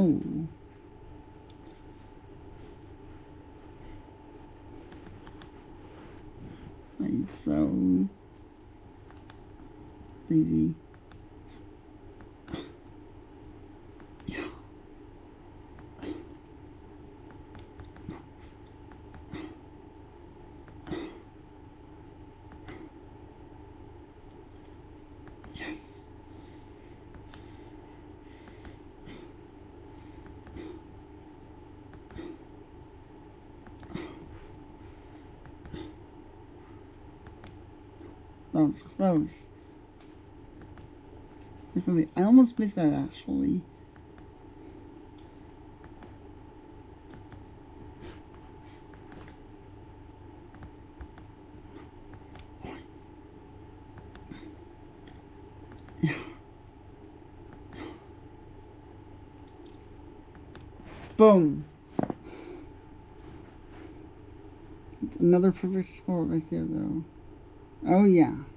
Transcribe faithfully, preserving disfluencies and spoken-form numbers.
Oh. Right, so easy. Yeah. Yes. That was close. Like really, I almost missed that actually. Yeah. Boom. Another perfect score right there, though. Oh, yeah.